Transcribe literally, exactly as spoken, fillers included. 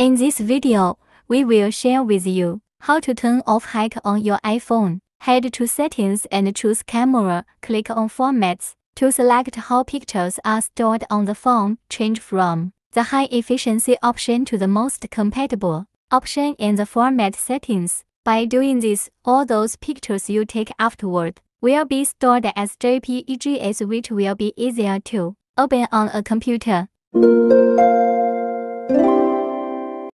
In this video, we will share with you how to turn off H E I C on your iPhone. Head to Settings and choose Camera, click on Formats. To select how pictures are stored on the phone, change from the high efficiency option to the most compatible option in the format settings. By doing this, all those pictures you take afterward will be stored as J P E Gs, which will be easier to open on a computer.